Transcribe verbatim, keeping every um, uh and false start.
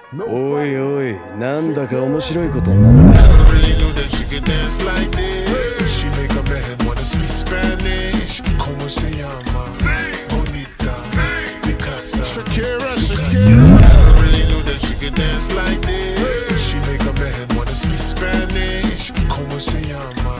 おいおい、なんだか面白いことになった。 Really knew that she could dance like this. She make a man wanna speak Spanish. Como se llama? Bonita, Picasa, Shakira, Shakira. Really knew that she could dance like this. She make a man wanna speak Spanish. Como se llama?